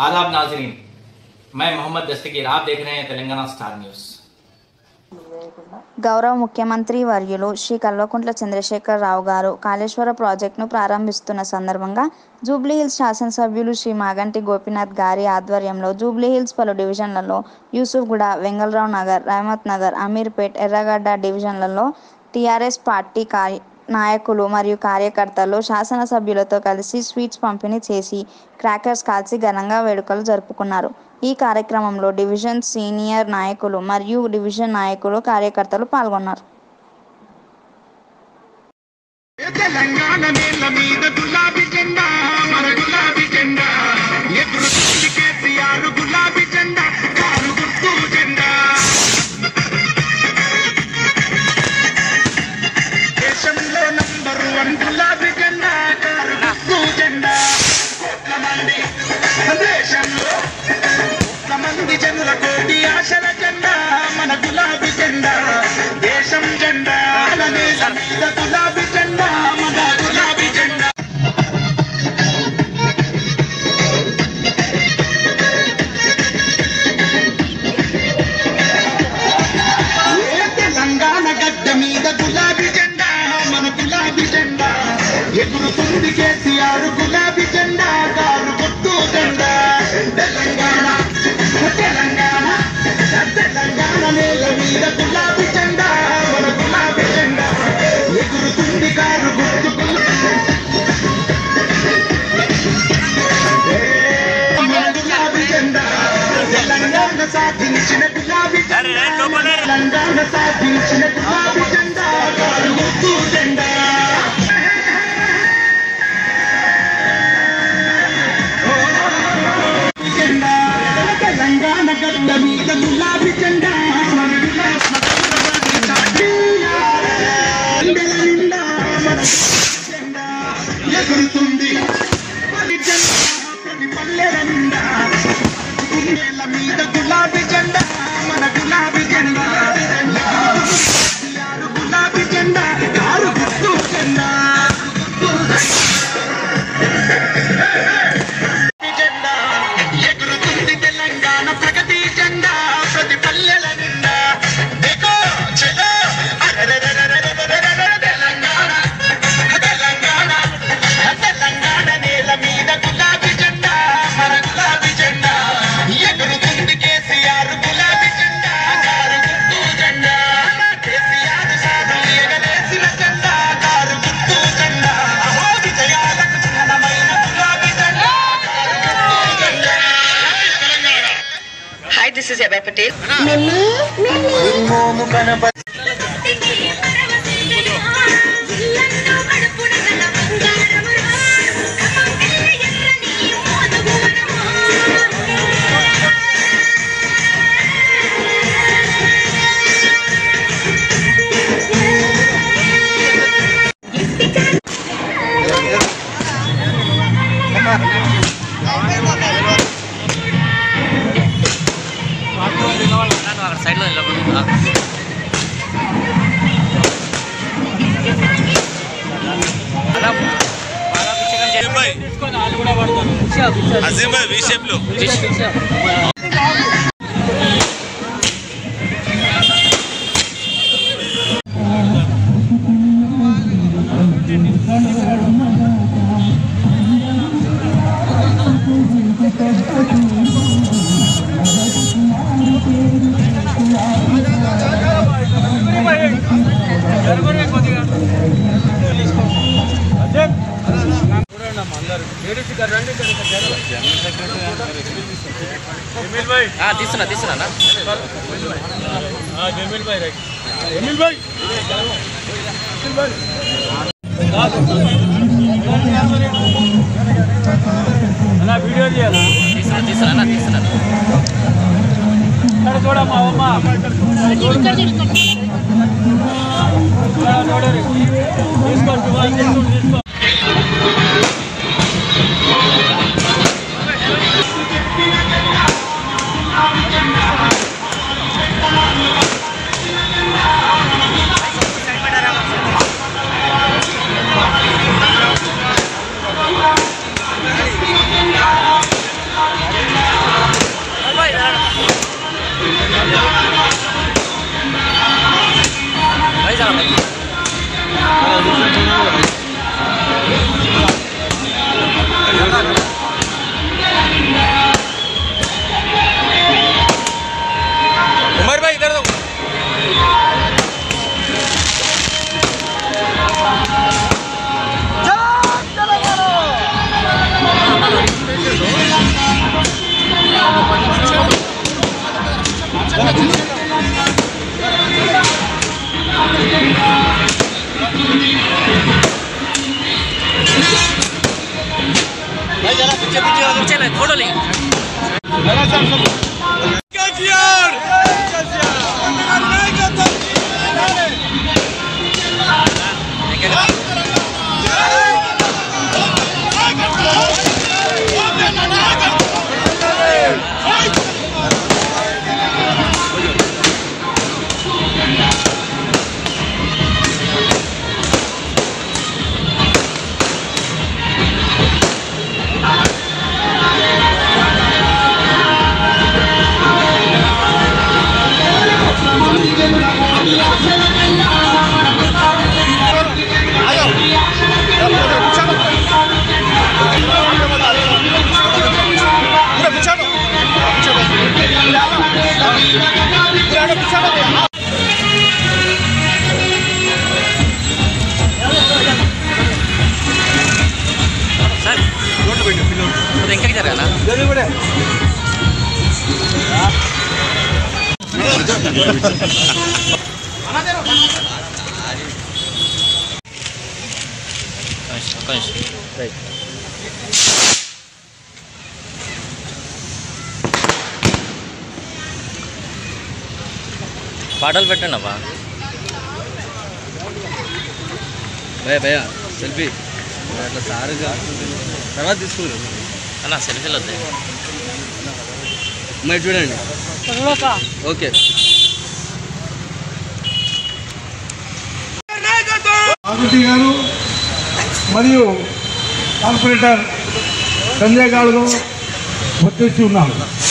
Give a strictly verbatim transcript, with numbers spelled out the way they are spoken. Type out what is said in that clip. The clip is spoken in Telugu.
आदाब नाजरीन, मैं मोहम्मद दस्तगीर, आप देख रहे हैं तेलंगाना स्टार न्यूज़। గౌరవ ముఖ్యమంత్రి వర్యులు శ్రీ కల్వకుంట్ల చంద్రశేఖర్ రావు గారు కాళేశ్వర ప్రాజెక్టును ప్రారంభిస్తున్న సందర్భంగా జూబ్లీహిల్స్ శాసనసభ్యులు శ్రీ మాగంటి గోపీనాథ్ గారి ఆధ్వర్యంలో జూబ్లీహిల్స్ పలు డివిజన్లలో యూసుఫ్గూడ, వెంగళరావు నగర్, రహమత్ నగర్, అమీర్పేట్, ఎర్రగడ్డ డివిజన్లలో టీఆర్ఎస్ పార్టీ కార్య నాయకులు మరియు కార్యకర్తలు శాసనసభ్యులతో కలిసి స్వీట్స్ పంపిణీ చేసి క్రాకర్స్ కాల్చి ఘనంగా వేడుకలు జరుపుకున్నారు. ఈ కార్యక్రమంలో డివిజన్ సీనియర్ నాయకులు మరియు డివిజన్ నాయకులు, కార్యకర్తలు పాల్గొన్నారు. ఎగురుతుంది కేసీఆర్ గులాబీ జెండా, కారు గుర్తు జెండా. తెలంగాణ తెలంగాణ తెలంగాణ నేల మీద గులాబీ జెండా, మన గులాబీ జెండా. ఎగురుతుంది కారు గుర్తు గులాబీ జెండా. తెలంగాణ సాధించిన గులాబీ జెండా, తెలంగాణ సాధించిన గులాబీ జెండా, కారు గుర్తు జెండా. తెలంగాణ గడ్డ మీద గులాబీ జెండా, ఎగురుతుంది ప్రతి పల్లెల నిండా. గుండెల మీద గులాబీ జెండా, మన గులాబీ జెండా. గులాబీ జెండా, కారు గుర్తు జెండా. Hi, this is Abhay Patel. Side లో నిలబడుతుందా? అజీం భాయ్ విషయంలో తీస్తున్నా తీస్తున్నా వీడియో తీయాలి. తీస్తున్నా తీస్తున్నా తీస్తున్నా చూడమ్మా అమ్మా తీసుకోండి తీసుకో. Thank you. ఎక్కడికి జరగానా పాటలు పెట్టండి అబ్బా భయ భయ సెల్ఫీ అట్లా సారుగా తర్వాత తీసుకున్నాం అన్న సెల్ఫీలు వద్దాయి మరి చూడండి ఓకే ఆకృతి గారు మరియు కార్పొరేటర్ సంజయ్ గారు వచ్చేసి ఉన్నారు.